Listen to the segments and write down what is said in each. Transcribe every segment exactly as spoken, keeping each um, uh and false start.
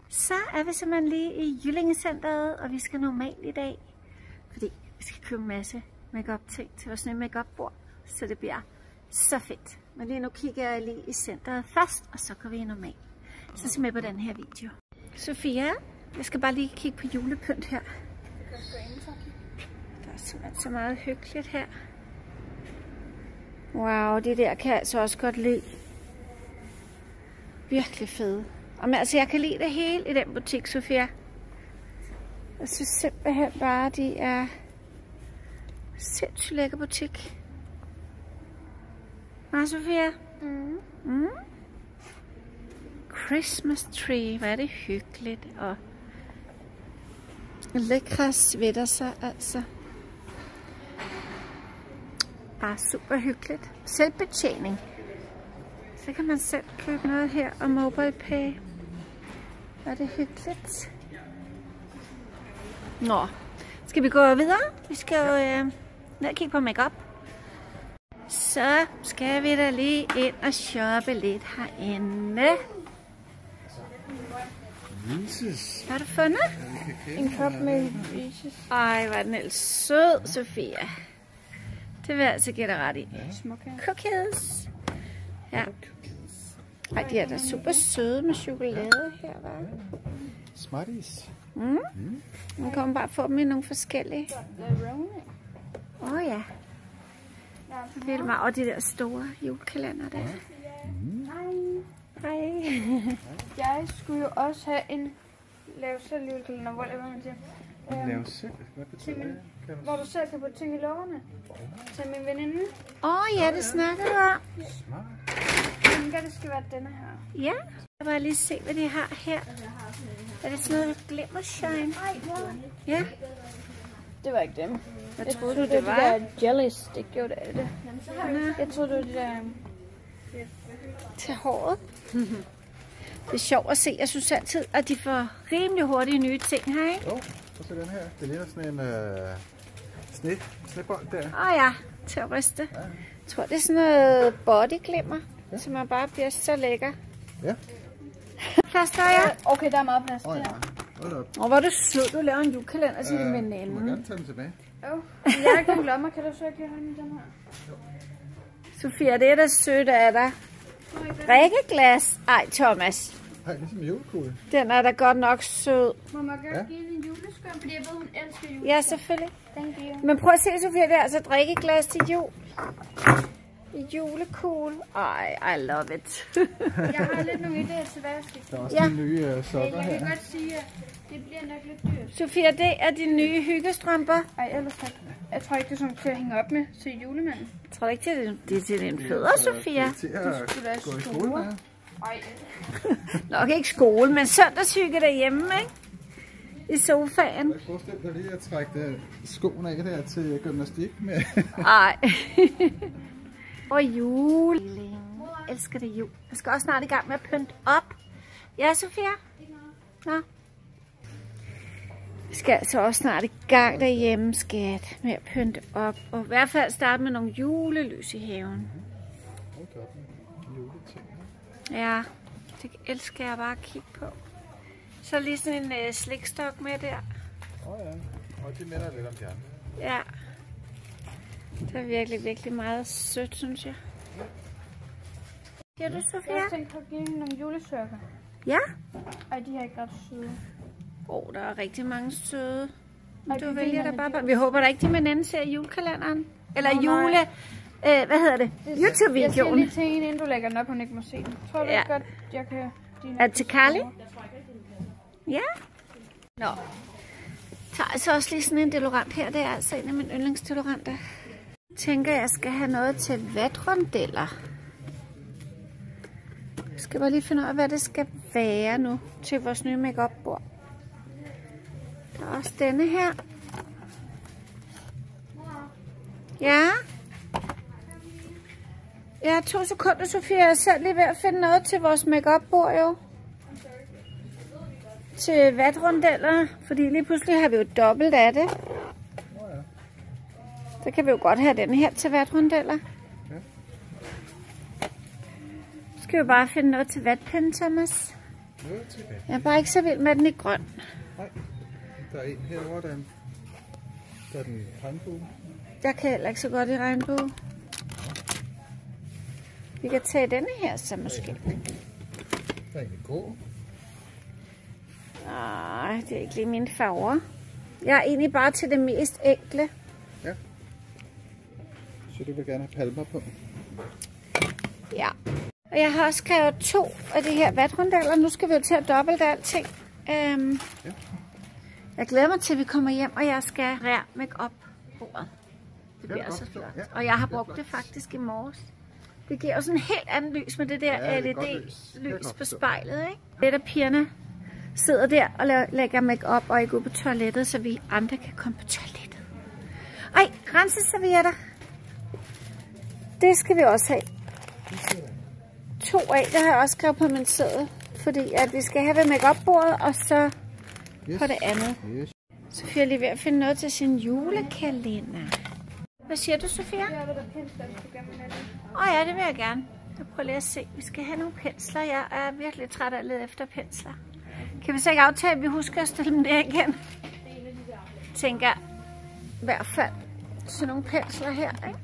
Så er vi simpelthen lige i Jyllinge-centeret, og vi skal normalt i dag, fordi vi skal købe en masse make-up ting til vores nye make-up bord, så det bliver så fedt. Men lige nu kigger jeg lige i centeret først, og så går vi i normal. Så se med på den her video. Sofia, jeg skal bare lige kigge på julepynt her. Der er simpelthen så meget hyggeligt her. Wow, det der kan jeg altså også godt lide. Virkelig fede. Og men, altså, jeg kan lide det hele i den butik, Sofia. Jeg synes simpelthen bare, de er sindssygt lækker butik. Hva, Sofia? Mm. Mm. Christmas tree, hvor er det hyggeligt. Og lækre sweater sig, altså. Bare super hyggeligt. Selvbetjening. Så kan man selv købe noget her og MobilePay. Var det hyggeligt? Nå, skal vi gå videre? Vi skal jo øh, ned og kigge på makeup. Så skal vi da lige ind og shoppe lidt herinde. Reese's. Hvad har du fundet? En kop med Reese's. Ej, hvor er den ellers sød, Sofia. Det vil jeg altså give dig ret i. Cookies. Ja. Ej, de er da super søde med chokolade her, hva'? Smarties. Mm. Man kan bare få dem i nogle forskellige. Åh oh, ja. Vildt meget. Og de der store julekalender der. Mm. Hej. Jeg skulle jo også have en lave selv julekalender, hvor det var man siger. Um, lave selv? Hvad betyder min, det? hvor du selv kan putte ting i lårene. Til min veninde. Åh oh, ja, det snakker du om. Smart. Jeg tænker, det skal være denne her. Ja. Jeg vil lige se, hvad de har her. Er det sådan noget glimmer shine? Ja. Det var ikke dem. Hvad Jeg troede troede, du, det det var? var de der jelly stick. Jo, det er det. Jeg troede, det var de der... Til håret. Det er sjovt at se. Jeg synes altid, at de får rimelig hurtige nye ting her, ikke? Jo, oh, så den her. Det ligner sådan en øh, sne, snebold der. Åh oh, ja, til at ryste. Ja. Jeg tror, det er sådan noget bodyglimmer, ja. Som man bare bliver så lækker. Ja. Plads der, ja. Okay, der er meget plads. Åh oh, ja. Hold op. Og hvor er du sød, du laver en julekalender til din veninde. Du må gerne tage den tilbage. Jo. Jeg har ikke nogen lommer. Kan du så ikke have den her? Sofia, det er da sødt af dig. Drikkeglas. Ej, Thomas. Ej, det er som en julekugle. Den er da godt nok sød. Må man godt Ja. give den en juleskål, fordi jeg ved, hun elsker jul. Ja, selvfølgelig. Thank you. Men prøv at se, Sofia, det er altså drikkeglas til jul. Julekugle. Ej, I love it. Jeg har lidt nogle idéer til, hvad jeg skal. Der er også Ja. ja. de nye øh, sokker Jeg kan her. godt sige, at det bliver nok lidt dyrt. Sofia, det er de nye hyggestrømper. Ej, ellers tak. Jeg tror ikke, det er sådan til at hænge op med til julemanden. Jeg tror ikke, det er, det er til din fødder, Sofia. Det er til at skulle være gå i store. skole med. Ej. Nok ikke skole, men søndagshygge derhjemme, ikke? I sofaen. Jeg forestiller dig lige at trække øh, skoene af der til gymnastik med. Ej. Og jul. Jeg elsker det jul. Jeg skal også snart i gang med at pynte op. Ja, Sofia? Nå. Vi skal altså også snart i gang derhjemme, skat, med at pynte op. Og i hvert fald starte med nogle julelys i haven. Ja, det elsker jeg bare at kigge på. Så lige sådan en øh, slikstok med der. Åh oh, ja, og de minder lidt om de andre. Ja. Det er virkelig, virkelig meget sødt, synes jeg. Siger du, Sofia? Jeg tænkte på at give hende nogle julesøkker. Ja. Ej, de er ikke ret søde. Åh, oh, der er rigtig mange søde. Ej, Du de vælger ligner da bare lidt på. Vi håber da ikke, de med ser julekalenderen. Eller Nå, jule... Øh, hvad hedder det? Jeg siger YouTube-videoen. lige til hende, inden du lægger den op, hun ikke må se den. Tror du Ja. ikke godt, jeg kan... Er det til Carly? Ja. Nå. Tager altså også lige sådan en deodorant her. Det er altså en af mine yndlingsdeodoranter. Jeg tænker, jeg skal have noget til vatrondeller. Jeg skal bare lige finde ud af, hvad det skal være nu til vores nye make-up bord. Der er også denne her. Ja. Ja, to sekunder, Sofia. Jeg er selv lige ved at finde noget til vores make-up bord, jo. Til vatrondeller, fordi lige pludselig har vi jo dobbelt af det. Så kan vi jo godt have den her til vatrondeller. Så skal vi bare finde noget til vatpind, Thomas. Noget tilbage. Jeg er bare ikke så vild med den i grøn. Nej, der er en herovre, der er, en, der er den regnbue. Jeg kan heller ikke så godt i regnbue. Vi kan tage denne her så måske. Der er en grå. Nej, det er ikke lige mine farver. Jeg er egentlig bare til det mest enkle. Ja. Så du vil gerne have palmer på? Ja. Og jeg har også skrevet to af de her vatrundaler. Nu skal vi jo til at dobbelt alting. Øhm, ja. Jeg glæder mig til, at vi kommer hjem, og jeg skal rære make-up bordet. Det bliver så flot. Ja. Og jeg har brugt det faktisk i morges. Det giver jo sådan en helt anden lys med det der ja, L E D-lys på spejlet, ikke? Lidt af pigerne sidder der og lægger make-up og ikke ud på toilettet, så vi andre kan komme på toilettet. Ej, renseservietter. Det skal vi også have. To af, det har jeg også skrevet på min seddel. Fordi at vi skal have ved make-up-bordet, og så yes. på det andet. Yes. Sofia er lige ved at finde noget til sin julekalender. Hvad siger du, Sofia? Åh oh, ja, det vil jeg gerne. Jeg prøver lige at se. Vi skal have nogle pensler. Jeg er virkelig træt af at lede efter pensler. Kan vi så ikke aftale, at vi husker at stille dem der igen? Tænker jeg i hvert fald sådan nogle pensler her, ikke?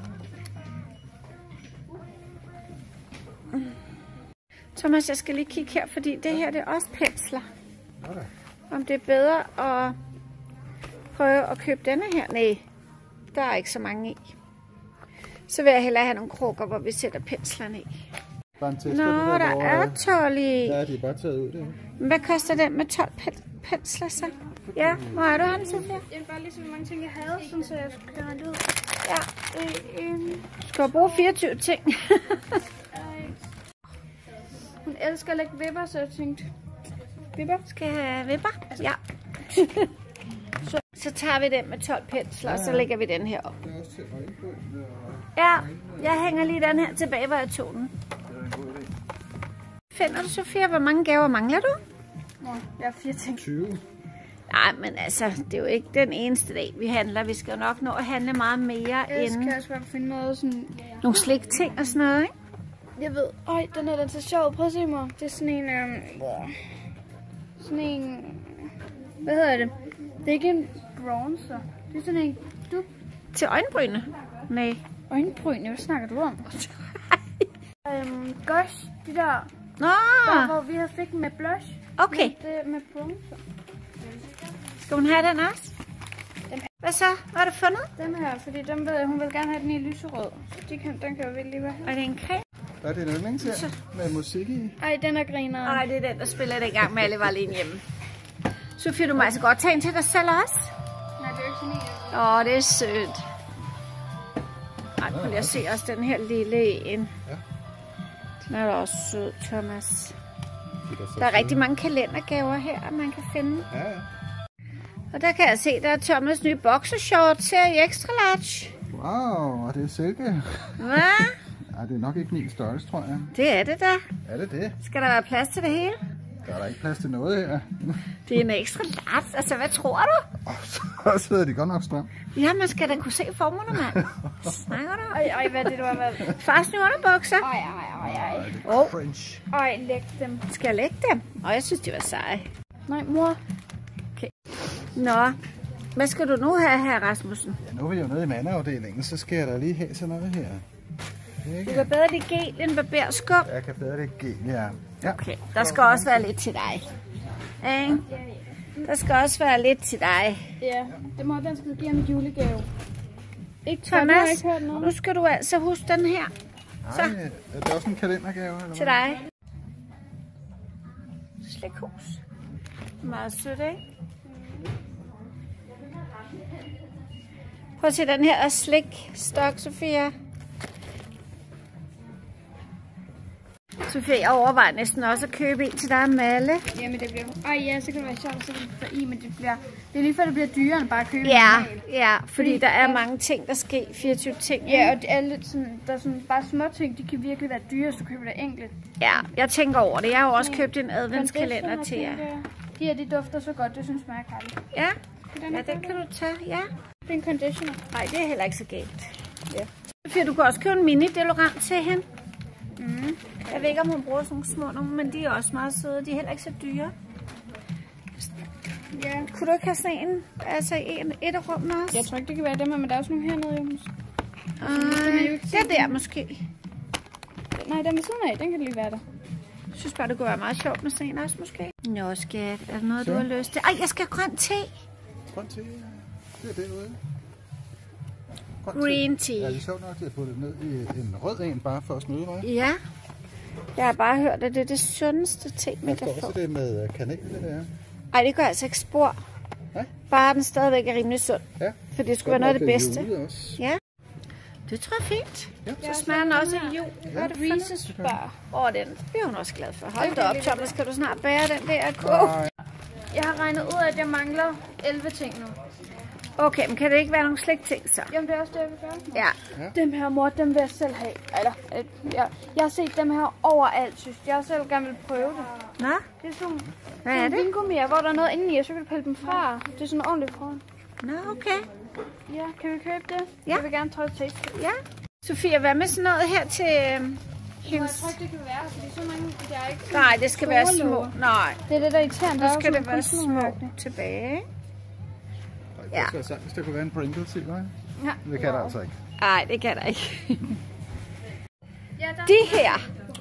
Thomas, jeg skal lige kigge her, fordi det her det er også pensler. Okay. Om det er bedre at prøve at købe denne her? Nej, der er ikke så mange i. Så vil jeg hellere have nogle krukker, hvor vi sætter penslerne i. Nå, der, der er tolv i. Ja, de er bare taget ud, det. Hvad koster den med tolv pensler så? Ja, hvor er du henne, Sofia? Jeg vil bare lige så mange ting, jeg havde, sådan, så jeg skulle gøre det ud. Ja, øh, øh. Skal jeg bruge fireogtyve ting? Hun elsker at lægge vipper, så jeg tænkte, vipper? Skal jeg have vipper? Ja. så, så tager vi den med tolv pensler, og så lægger vi den her op. Ja, jeg hænger lige den her tilbage, hvor jeg tog den. Finder du, Sofia, hvor mange gaver mangler du? Ja, jeg har fire ting. tyve. Nej, men altså, det er jo ikke den eneste dag, vi handler. Vi skal jo nok nå at handle meget mere jeg inden. Jeg skal også bare finde noget sådan... Nogle slikting og sådan noget, ikke? Jeg ved, øj, den her, den er så sjov. Prøv at se mig. Det er sådan en, øhm, sådan en, hvad hedder det? Det er ikke en bronzer. Det er sådan en, du... Til øjenbrynene? Nej. Øjenbrynene, hvad snakker du om? øhm, gosh, de der, Nå! der, hvor vi har fik med blush. Okay. Med, det, med bronzer. Skal hun have den også? Den, hvad så? Hvad har du fundet? Den her, fordi den vil, hun vil gerne have den i lyserød. Så de kan, den kan jo virkelig være. Er det en creme? Er det en yndlingsserie med musik i? Ej, den er griner. Ej, det er den, der spiller det i gang med alle var alene hjemme. Sofia, du må altså godt tage en til dig selv også. Nej, det er jo ikke sådan en. Åh, det er sødt. Ej, prøv lige at se også den her lille en. Ja. Den er da også sød, Thomas. Der er rigtig mange kalendergaver her, man kan finde. Ja, ja. Og der kan jeg se, der er Thomas' nye boxershorts her i extra large. Wow, og det er silke. Hvad? Ja, det er nok ikke min størrelse, tror jeg. Det er det da. Er det det? Skal der være plads til det hele? Der er der ikke plads til noget her. Det er en ekstra large. Altså, hvad tror du? Oh, så sidder de godt nok stramt. Ja, man skal da kunne se formerne, mand. Snakker du? Ej, ej, hvad er det, du har været? Fars nye underbukser. Ej, ej, ej, ej. Åh, oh. French. Ej, læg dem. Skal jeg lægge dem? Og jeg synes, de var seje. Nej, mor. Okay. Nå, hvad skal du nu have her, Rasmussen? Ja, nu er vi jo nede i mandeafdelingen, så skal jeg da lige have sådan noget her. Du kan bedre det gel end barberskum. Jeg kan bedre det gel, ja. Ja. Okay, der skal også være lidt til dig. Eh? Der skal også være lidt til dig. Ja, det må den skal give ham en julegave. Ikke Thomas, ikke hørt noget. Nu skal du altså huske den her. Så. Ej, er det også en kalendergave? Eller til dig. Slikhus. Meget sødt, ikke? Prøv at se den her slikstok, Sofia. Sofia, jeg overvejer næsten også at købe en til dig og Malle. Jamen det bliver... Ej ja, så kan det være sjovt at sætte den i, men det bliver... Det er lige før det bliver dyrere end bare at købe ja, en normal. Ja, fordi, fordi der er ja. mange ting, der sker. fireogtyve ting. Ja, og det er lidt sådan... Der er sådan bare små ting, de kan virkelig være dyre, så du køber det enkelt. Ja, jeg tænker over det. Jeg har jo også købt en adventskalender til jer. De her, de dufter så godt, det synes mig er kærligt. Ja, den, ja, den kan du tage, ja. Det er en conditioner. Nej, det er heller ikke så galt. Ja. Sofia, du kan også købe en mini-deodorant til hende. Mm. Jeg ved ikke, om hun bruger sådan nogle små nogle, men de er også meget søde. De er heller ikke så dyre. Ja. Kunne du ikke have sådan en, altså en, et af rummene også? Jeg tror ikke, det kan være dem her, men der er også nogle hernede, jo. Øh, det er der måske. Nej, den ved siden af, den kan lige være der. Jeg synes bare, det kunne være meget sjovt med sådan en også måske. Nå, skat. Er der noget, Så. du har lyst til? Ej, jeg skal have grøn te. Grøn te, det er derude. Grøn Green tea. Ja, det er sjovt nok, at jeg har fået det ned i en rød en, bare for at smøde mig. Ja. Jeg har bare hørt, at det er det sundeste te, man Der kan står få. også det med kanel, det der. Ej, det gør altså ikke spor. Ja. Bare den stadigvæk er rimelig sund. Ja. For det skulle være noget af det bedste. Også. Ja. Det tror jeg er fint. Ja. Så smager den også af jul. Hvad er det for noget? Reese's Bar. Åh, oh, den bliver hun også glad for. Hold da op, Thomas. Skal du snart bære den der kog? Nej. Jeg har regnet ud, at jeg mangler elleve ting nu. Okay, men kan det ikke være nogle slikting så? Jamen, det er også det, jeg vil gøre. Ja. Dem her, mor, dem vil jeg selv have. Eller, øh, jeg, jeg har set dem her overalt, synes jeg. Jeg selv gerne vil prøve det. Nå, Det er sådan, hvad er sådan det? vingummier, hvor der er noget indeni, og så kan du pille dem fra. Det er sådan ordentligt foran. Nå, okay. Ja, kan vi købe det? Ja. Jeg vil gerne prøve at taste det. Ja. Sofia, hvad med sådan noget her til øh, Jeg hendes... tror ikke, det kan være, fordi så mange, det er ikke Nej, det skal være små. låger. Nej, Det er det, der er irriterende. så skal det være små tilbage. Ja. Det skal hvis der kunne være en Pringles i, hva'? Ja. Det kan der altså ikke. Nej, det kan der ikke. Ja, der... De her.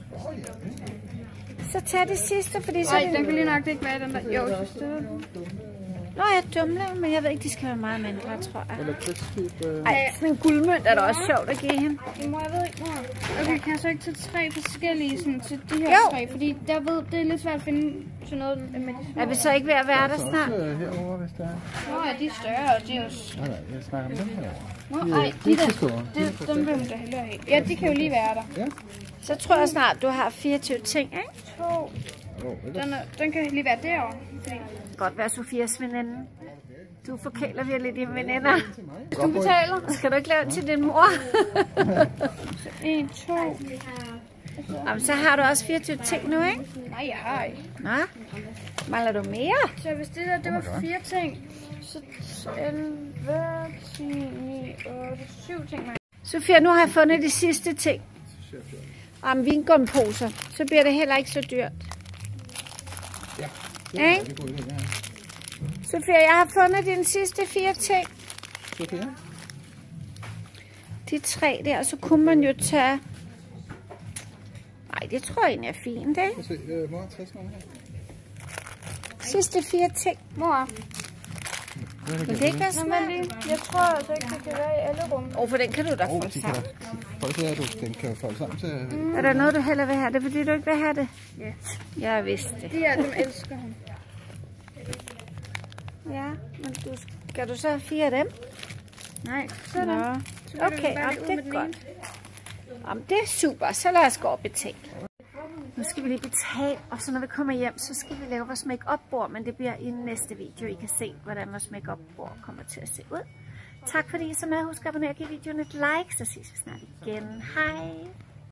Så tag det sidste, fordi så Nej, er den det... kan lige nok det ikke være den der. Jo, jeg synes det. Nå, jeg er dumle, men jeg ved ikke, de skal være meget mindre, tror jeg. Eller crispy. Øh... Ej, sådan en guldmønt er da også sjovt at give hende. Mor, jeg ved ikke, mor. Okay, kan jeg så ikke tage tre forskellige sådan, til de her Jo. tre? Fordi der ved, det er lidt svært at finde sådan noget med de små. Er vi så ikke ved at være der Så snart? også øh, herovre, hvis der er. Nå, ja, de er større, og de er jo... Nej, nej, jeg snakker om dem herovre. Nå, De er- ej, de er de ikke der, så store. De er de, for dem vil hun da hellere have. Ja, de kan jo lige være der. Ja. Så tror jeg snart, du har fireogtyve ting, ikke? To. Oh, Den, er, den kan lige være derovre. Fordi... Godt være Sofias veninde. Du forkæler virkelig dine veninder. Du betaler. Skal du ikke lave den til din mor? En, to. Jamen, så har du også fireogtyve ting nu, ikke? Nej, jeg har ikke. Nå, mangler du mere? Så hvis det der, det var fire ting, så elleve, ti, ni, otte, syv ting. Sofia, nu har jeg fundet de sidste ting. Om vingumposer. Så bliver det heller ikke så dyrt. Ja, det Ikke? er en god idé, ja. Sofia, jeg har fundet dine sidste fire ting. Sofia? De tre der, så kunne man jo tage... Nej, det tror jeg egentlig er fint, ikke? Prøv at se, øh, mor, tag sådan nogle her. Sidste fire ting. Mor, Vil det ikke være nå, men smart? lige, jeg tror altså ikke, det kan være i alle rum. Åh, oh, for den kan du da Åh, få de kan sammen. da. Prøv at se, at du, den kan folde sammen til... Mm. Er der noget, du hellere vil have det, fordi du ikke vil have det? Ja. Jeg vidste det. De her, dem elsker hun. Ja, men du, skal du så have fire af dem? Nej, sådan. Nå. Så kan du Okay, bare om lige ud det med er den godt. Om det er super, så lad os gå og betale. Nu skal vi lige betale, og så når vi kommer hjem, så skal vi lave vores make-up-bord, men det bliver i næste video. I kan se, hvordan vores make-up-bord kommer til at se ud. Tak fordi I så med. Husk at abonnere og give videoen et like, så ses vi snart igen. Hej!